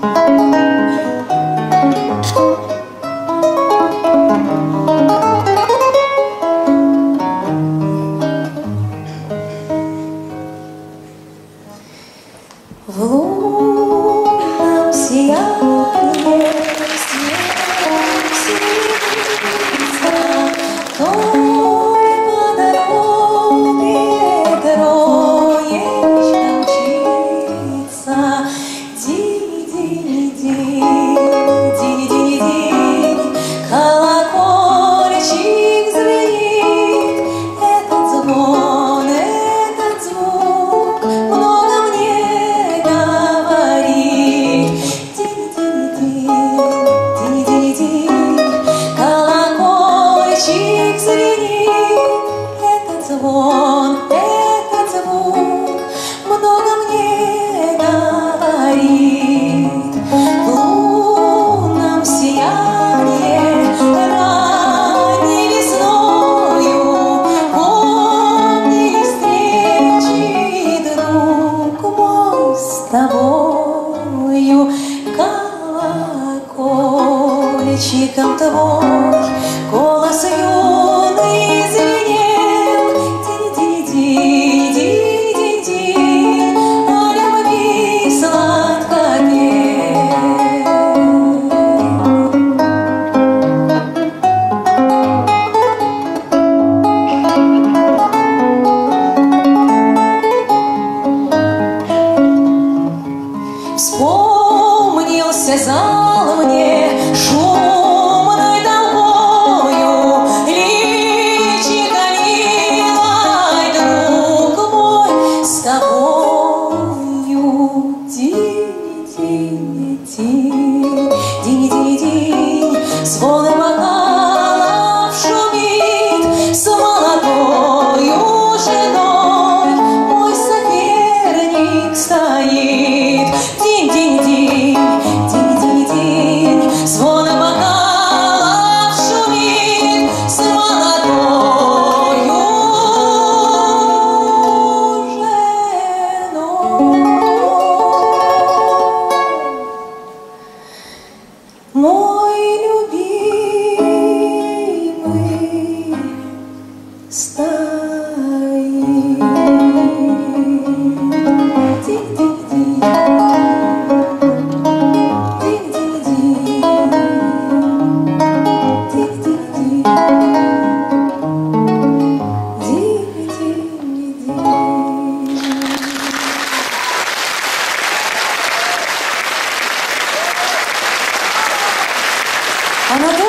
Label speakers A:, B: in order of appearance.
A: В лунном сиянии светится той по дороге троечка мчится. Динь-динь-динь, колокольчик звенит. Этот звон, этот звук много мне говорит. Динь-динь-динь, колокольчик звенит. Этот звон, этот звук много мне говорит. В лунном сиянии ранней весною помнили встречи, друг мой, с тобою. Колокольчиком твой голос юный звенел. Динь-динь-динь, о любви сладко пел. Вспомнился зал мне шумной толпою, личико милой, друг мой, с тобою. Динь-динь-динь, звон бокалов шумит. С молодою женой мой соперник стоит. Динь-динь-динь, звон бокалов шумит. С молодою женой мой любимый стоит. Динь-динь-динь, Анатолий